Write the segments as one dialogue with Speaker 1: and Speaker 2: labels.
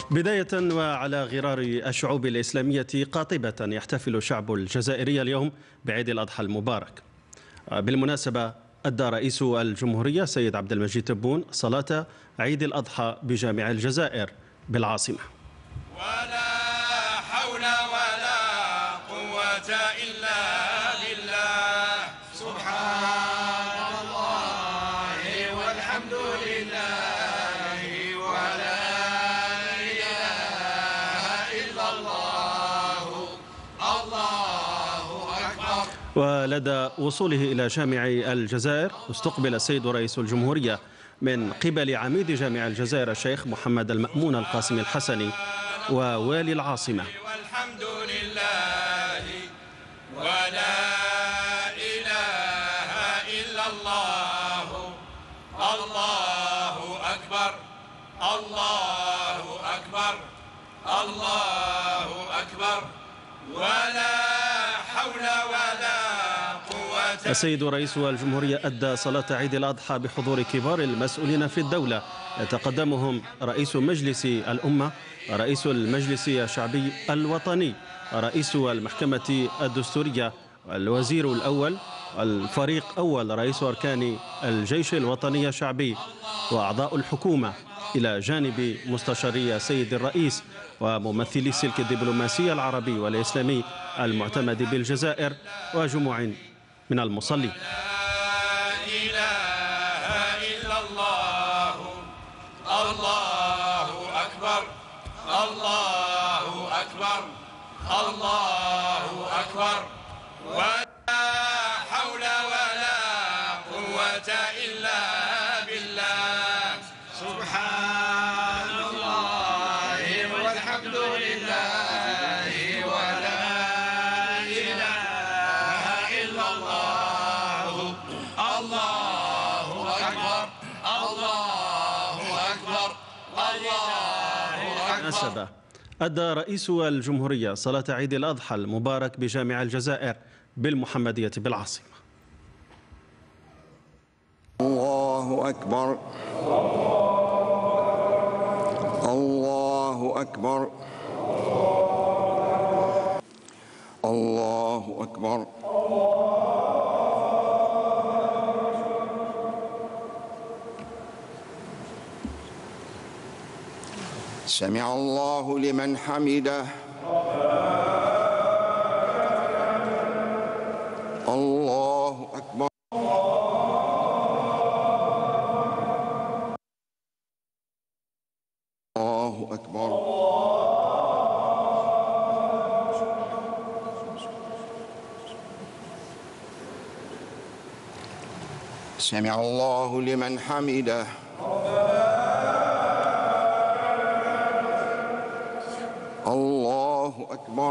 Speaker 1: بداية وعلى غرار الشعوب الإسلامية قاطبة يحتفل الشعب الجزائري اليوم بعيد الأضحى المبارك. بالمناسبة أدى رئيس الجمهورية سيد عبد المجيد تبون صلاة عيد الأضحى بجامع الجزائر بالعاصمة.
Speaker 2: ولا حول ولا قوة إلا بالله سبحان الله والحمد لله ولا إله إلا الله الله أكبر.
Speaker 1: ولدى وصوله إلى جامع الجزائر استقبل السيد رئيس الجمهورية من قبل عميد جامع الجزائر الشيخ محمد المأمون القاسم الحسني ووالي العاصمة.
Speaker 2: والحمد لله ولا إله إلا الله الله أكبر الله أكبر الله أكبر ولا حول ولا قوة.
Speaker 1: السيد رئيس الجمهورية أدى صلاة عيد الأضحى بحضور كبار المسؤولين في الدولة يتقدمهم رئيس مجلس الأمة، رئيس المجلس الشعبي الوطني، رئيس المحكمة الدستورية، الوزير الأول، الفريق أول رئيس أركان الجيش الوطني الشعبي وأعضاء الحكومة، إلى جانب مستشاري السيد الرئيس وممثلي السلك الدبلوماسي العربي والإسلامي المعتمد بالجزائر وجموع من المصلين.
Speaker 2: لا إله إلا الله الله أكبر الله أكبر الله أكبر ولا حول ولا قوة إلا بالله سبحان الله والحمد لله ولا إله إلا الله الله أكبر الله أكبر الله
Speaker 1: بالمناسبة أدى رئيس الجمهورية صلاة عيد الأضحى المبارك بجامع الجزائر بالمحمدية بالعاصمة.
Speaker 3: الله أكبر الله أكبر الله أكبر. سمع الله لمن حمده. الله أكبر. الله أكبر. سمع الله لمن حمده. الله أكبر.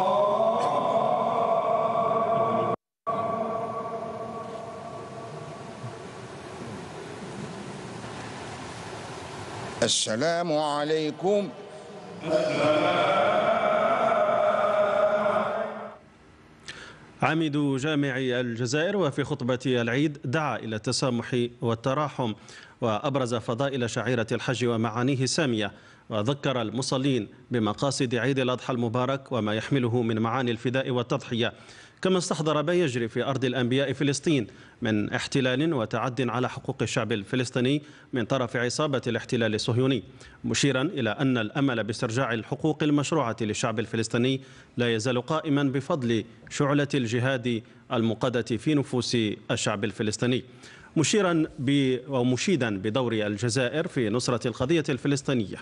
Speaker 3: السلام عليكم.
Speaker 1: عميد جامع الجزائر وفي خطبة العيد دعا إلى التسامح والتراحم وأبرز فضائل شعيرة الحج ومعانيه السامية، وذكر المصلين بمقاصد عيد الأضحى المبارك وما يحمله من معاني الفداء والتضحية، كما استحضر ما يجري في أرض الأنبياء فلسطين من احتلال وتعد على حقوق الشعب الفلسطيني من طرف عصابة الاحتلال الصهيوني، مشيرا إلى أن الأمل باسترجاع الحقوق المشروعة للشعب الفلسطيني لا يزال قائما بفضل شعلة الجهاد المقادة في نفوس الشعب الفلسطيني، مشيرا ومشيدا بدور الجزائر في نصرة القضية الفلسطينية.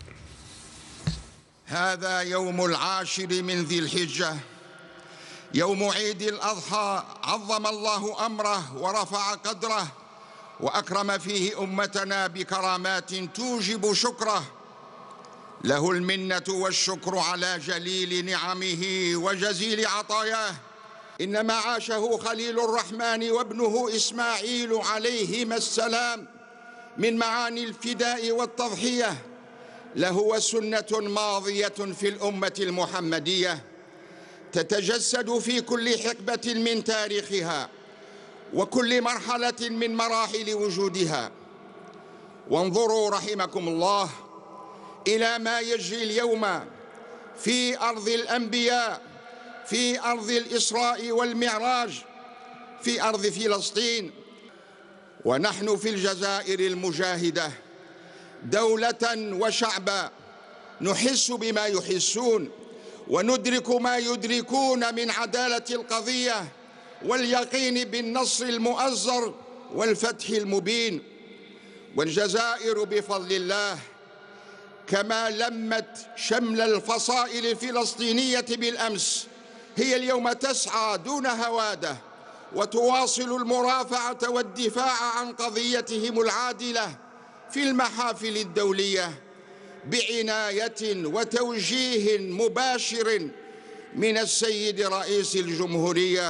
Speaker 3: هذا يوم العاشر من ذي الحجة، يوم عيد الأضحى، عظم الله أمره ورفع قدره وأكرم فيه أمتنا بكرامات توجب شكره. له المنة والشكر على جليل نعمه وجزيل عطاياه. إنما عاشه خليل الرحمن وابنه إسماعيل عليهما السلام من معاني الفداء والتضحية لهو سنة ماضية في الأمة المحمدية تتجسد في كل حقبة من تاريخها وكل مرحلة من مراحل وجودها. وانظروا رحمكم الله إلى ما يجري اليوم في أرض الأنبياء، في أرض الإسراء والمعراج، في أرض فلسطين. ونحن في الجزائر المجاهدة دولة وشعبا نحس بما يحسون وندرك ما يدركون من عدالة القضية واليقين بالنصر المؤزر والفتح المبين. والجزائر بفضل الله كما لمت شمل الفصائل الفلسطينية بالأمس هي اليوم تسعى دون هوادة وتواصل المرافعة والدفاع عن قضيتهم العادلة في المحافل الدولية بعناية وتوجيه مباشر من السيد رئيس الجمهورية.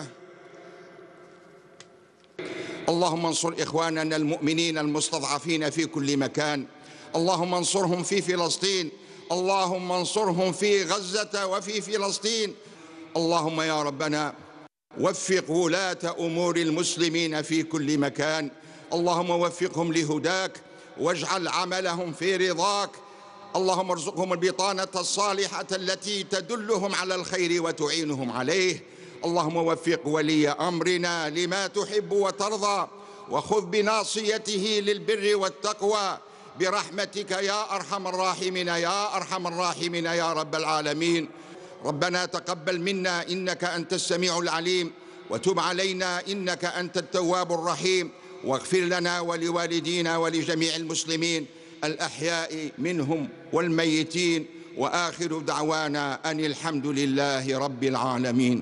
Speaker 3: اللهم انصر إخواننا المؤمنين المستضعفين في كل مكان، اللهم انصرهم في فلسطين، اللهم انصرهم في غزة وفي فلسطين. اللهم يا ربنا وفق ولاة أمور المسلمين في كل مكان، اللهم وفقهم لهداك واجعل عملهم في رضاك. اللهم ارزقهم البطانة الصالحة التي تدلهم على الخير وتعينهم عليه. اللهم وفق ولي أمرنا لما تحب وترضى وخذ بناصيته للبر والتقوى برحمتك يا أرحم الراحمين يا أرحم الراحمين يا رب العالمين. ربنا تقبل منا إنك أنت السميع العليم، وتب علينا إنك أنت التواب الرحيم، واغفر لنا ولوالدينا ولجميع المسلمين الأحياء منهم والميتين، وآخر دعوانا أن الحمد لله رب العالمين.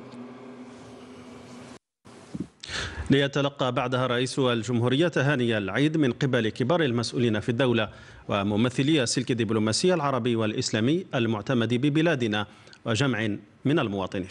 Speaker 1: ليتلقى بعدها رئيس الجمهورية تهاني العيد من قبل كبار المسؤولين في الدولة وممثلي السلك الدبلوماسي العربي والإسلامي المعتمد ببلادنا وجمع من المواطنين.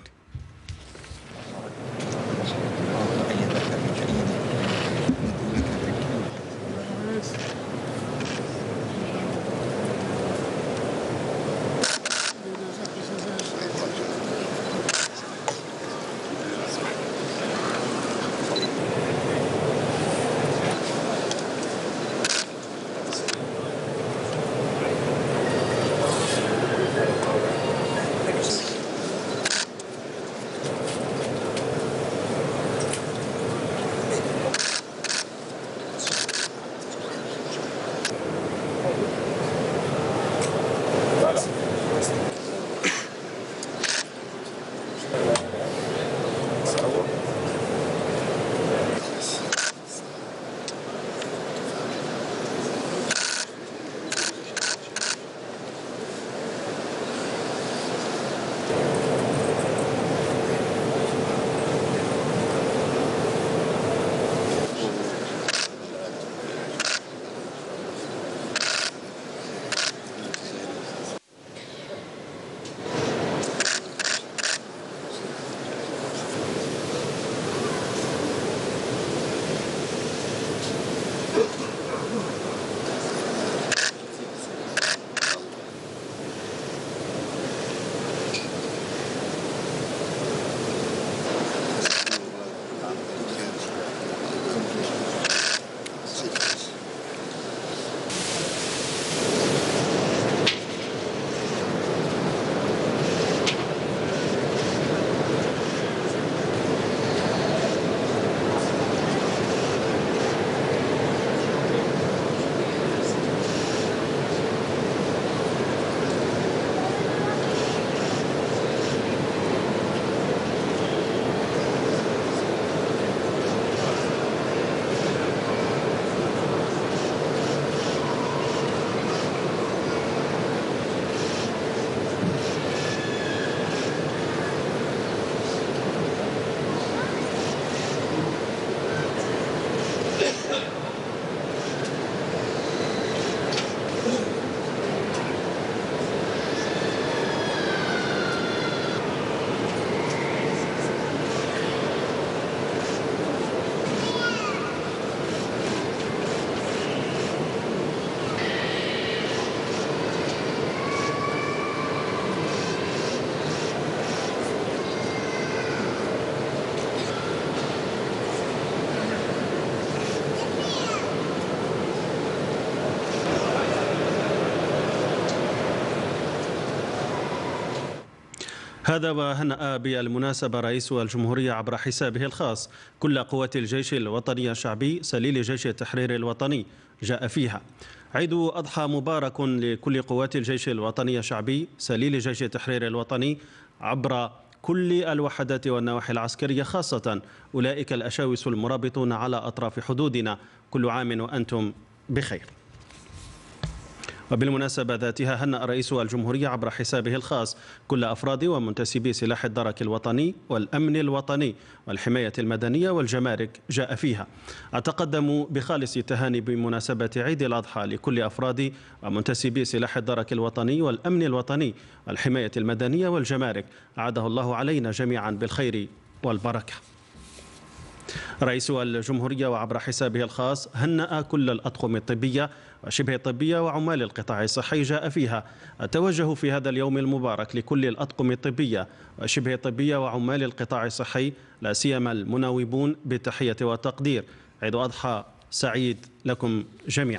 Speaker 1: هذا وهنأ بالمناسبة رئيس الجمهورية عبر حسابه الخاص كل قوات الجيش الوطني الشعبي سليل جيش التحرير الوطني جاء فيها. عيد أضحى مبارك لكل قوات الجيش الوطني الشعبي سليل جيش التحرير الوطني عبر كل الوحدات والنواحي العسكرية، خاصة أولئك الأشاوس المرابطون على أطراف حدودنا. كل عام وأنتم بخير. وبالمناسبة ذاتها هنأ رئيس الجمهورية عبر حسابه الخاص كل أفراد ومنتسبي سلاح الدرك الوطني والأمن الوطني والحماية المدنية والجمارك جاء فيها. أتقدم بخالص التهاني بمناسبة عيد الأضحى لكل أفراد ومنتسبي سلاح الدرك الوطني والأمن الوطني والحماية المدنية والجمارك، أعاده الله علينا جميعا بالخير والبركة. رئيس الجمهورية وعبر حسابه الخاص هنأ كل الأطقم الطبية وشبه الطبية وعمال القطاع الصحي جاء فيها. أتوجه في هذا اليوم المبارك لكل الأطقم الطبية وشبه الطبية وعمال القطاع الصحي، لا سيما المناوبون، بالتحية والتقدير. عيد أضحى سعيد لكم جميعا.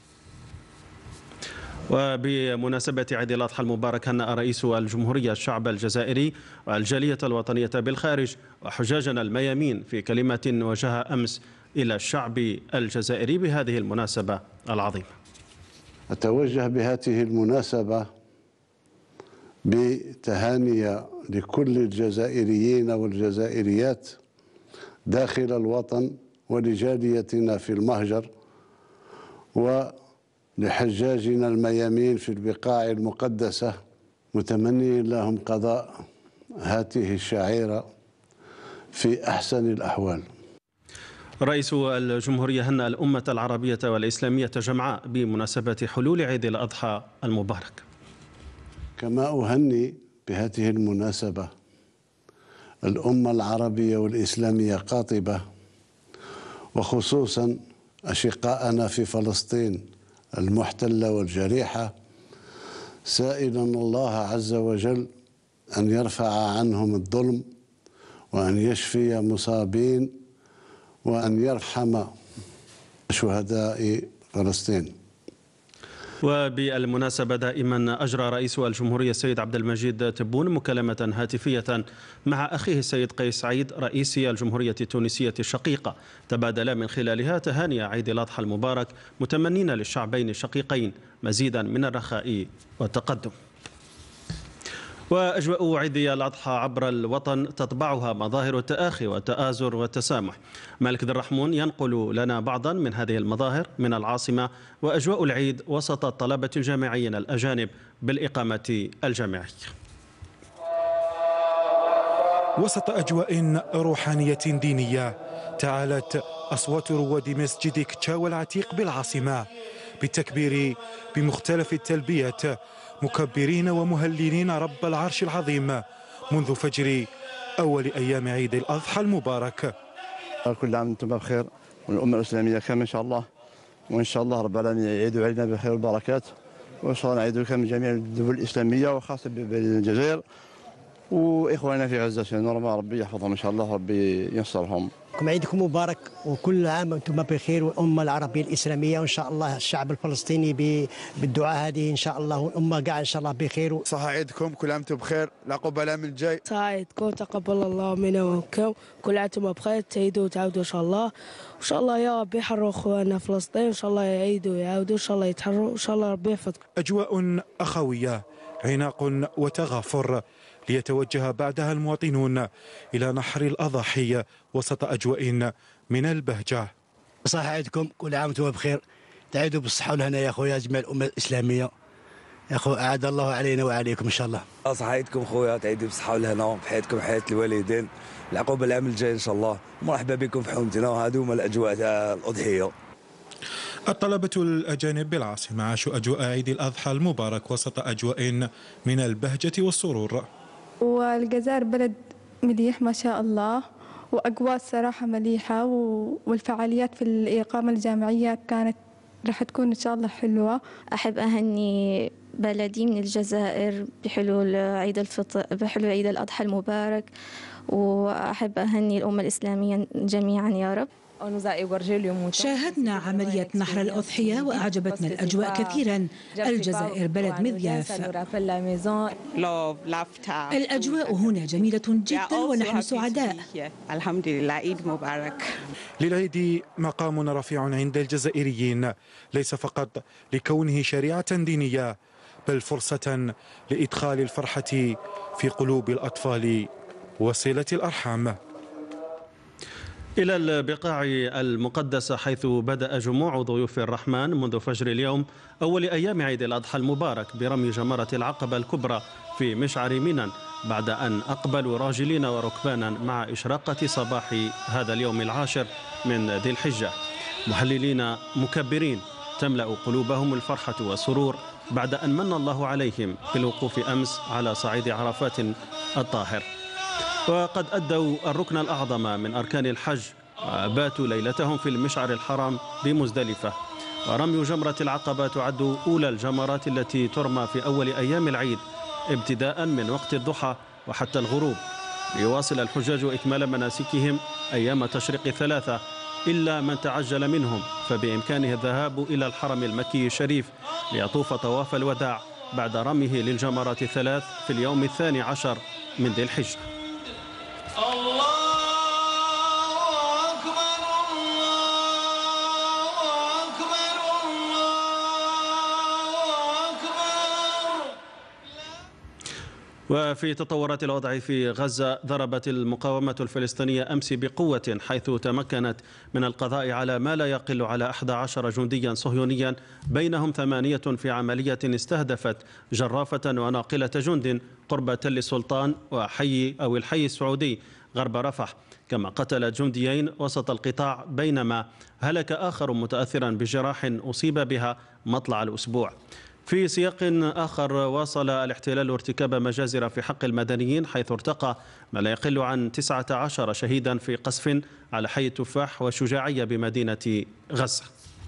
Speaker 1: وبمناسبة عيد الأضحى المبارك هنأ رئيس الجمهورية الشعب الجزائري والجالية الوطنية بالخارج وحجاجنا الميامين في كلمة وجهها أمس إلى الشعب الجزائري بهذه المناسبة العظيمة.
Speaker 4: أتوجه بهذه المناسبة بتهاني لكل الجزائريين والجزائريات داخل الوطن ولجاليتنا في المهجر ولحجاجنا الميامين في البقاع المقدسة، متمني لهم قضاء هذه الشعيرة في أحسن الأحوال.
Speaker 1: رئيس الجمهورية هنأ الأمة العربية والإسلامية جمعاء بمناسبة حلول عيد الأضحى المبارك.
Speaker 4: كما أهني بهذه المناسبة الأمة العربية والإسلامية قاطبة، وخصوصا أشقاءنا في فلسطين المحتلة والجريحة، سائلا الله عز وجل أن يرفع عنهم الظلم وأن يشفي مصابين وأن يرحم شهداء فلسطين.
Speaker 1: وبالمناسبة دائما أجرى رئيس الجمهورية السيد عبد المجيد تبون مكالمة هاتفية مع أخيه السيد قيس سعيد رئيس الجمهورية التونسية الشقيقة، تبادلا من خلالها تهاني عيد الأضحى المبارك، متمنين للشعبين الشقيقين مزيدا من الرخاء والتقدم. وأجواء عيد الأضحى عبر الوطن تطبعها مظاهر التآخي والتآزر والتسامح. مالك ذي الرحمون ينقل لنا بعضا من هذه المظاهر من العاصمة وأجواء العيد وسط الطلبة الجامعيين الأجانب بالإقامة الجامعية.
Speaker 5: وسط أجواء روحانية دينية تعالت أصوات رواد مسجد كتشاو العتيق بالعاصمة بالتكبير بمختلف التلبيات، مكبرين ومهللين رب العرش العظيم منذ فجر أول أيام عيد الأضحى المبارك.
Speaker 6: كل عام وانتم بخير، والأمة الإسلامية كامل إن شاء الله، وإن شاء الله رب العالمين يعيدوا علينا بالخير والبركات، وإن شاء الله نعيدوا كامل جميع الدول الإسلامية وخاصة بالجزائر وإخواننا في غزة في نورما، ربي يحفظهم إن شاء الله، ربي ينصرهم.
Speaker 7: عيدكم مبارك وكل عام وانتم بخير، والأمة العربية الإسلامية وإن شاء الله الشعب الفلسطيني بالدعاء هذه إن شاء الله، والأمة قاع إن شاء الله بخير.
Speaker 8: صح عيدكم، كل عام وانتم بخير، العقوبة العام الجاي.
Speaker 9: صح عيدكم، تقبل الله منا ومنكم، كل عام وانتم بخير، تعيدوا وتعودوا إن شاء الله، وإن شاء الله يا ربي يحرروا أخواننا في فلسطين، إن شاء الله يعيدوا ويعودوا، إن شاء الله يتحرروا، إن شاء الله ربي يحفظكم.
Speaker 5: أجواء أخوية، عناق وتغافر، ليتوجه بعدها المواطنون إلى نحر الأضاحي وسط أجواء من البهجة.
Speaker 7: صح عيدكم، كل عام وانتم بخير، تعيدوا بالصحة والهنا يا خويا جميع الأمة الإسلامية، يا خو أعاد الله علينا وعليكم إن شاء الله.
Speaker 10: صح عيدكم خويا، تعيدوا بالصحة والهنا، بحياتكم حياة الوالدين، العقوبة العام الجاي إن شاء الله، مرحبا بكم في حومتنا، وهذو هما الأجواء تاع الأضحية.
Speaker 5: الطلبة الأجانب بالعاصمة عاشوا أجواء عيد الأضحى المبارك وسط أجواء من البهجة والسرور.
Speaker 11: والجزائر بلد مليح ما شاء الله، وأجواء الصراحة مليحة، والفعاليات في الإقامة الجامعية كانت راح تكون إن شاء الله حلوة.
Speaker 12: أحب أهني بلدي من الجزائر بحلول عيد الفطر، بحلول عيد الأضحى المبارك، وأحب أهني الأمة الإسلامية جميعا يا رب.
Speaker 13: شاهدنا عملية نحر الأضحية وأعجبتنا الأجواء كثيرا. الجزائر بلد مضياف. الأجواء هنا جميلة جدا ونحن سعداء.
Speaker 14: الحمد لله. عيد مبارك.
Speaker 5: للعيد مقام رفيع عند الجزائريين، ليس فقط لكونه شريعة دينية بل فرصة لإدخال الفرحة في قلوب الأطفال وصلة الأرحام.
Speaker 1: إلى البقاع المقدسة حيث بدأ جموع ضيوف الرحمن منذ فجر اليوم أول أيام عيد الأضحى المبارك برمي جمرة العقبة الكبرى في مشعر منى، بعد أن أقبلوا راجلين وركبانا مع إشراقة صباح هذا اليوم العاشر من ذي الحجة، محللين مكبرين تملأ قلوبهم الفرحة والسرور بعد أن من الله عليهم بالوقوف أمس على صعيد عرفات الطاهر. وقد أدوا الركن الأعظم من أركان الحج وباتوا ليلتهم في المشعر الحرام بمزدلفة. ورمي جمرة العقبة تعد أولى الجمرات التي ترمى في أول أيام العيد ابتداء من وقت الضحى وحتى الغروب، ليواصل الحجاج إكمال مناسكهم أيام تشريق 3 إلا من تعجل منهم فبإمكانه الذهاب إلى الحرم المكي الشريف ليطوف طواف الوداع بعد رميه للجمرات 3 في اليوم 12 من ذي الحجة. وفي تطورات الوضع في غزة، ضربت المقاومة الفلسطينية أمس بقوة حيث تمكنت من القضاء على ما لا يقل على 11 جنديا صهيونيا، بينهم 8 في عملية استهدفت جرافة وناقلة جند قرب تل السلطان الحي السعودي غرب رفح، كما قتلت جنديين وسط القطاع، بينما هلك آخر متأثرا بجراح أصيب بها مطلع الأسبوع. في سياق آخر، واصل الاحتلال ارتكاب مجازر في حق المدنيين حيث ارتقى ما لا يقل عن 19 شهيدا في قصف على حي التفاح والشجاعية بمدينة غزة.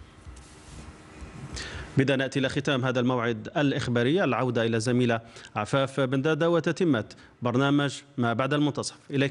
Speaker 1: بدأ نأتي إلى ختام هذا الموعد الإخباري، العودة إلى زميلة عفاف بن دادة وتتمة برنامج ما بعد المنتصف. إليك.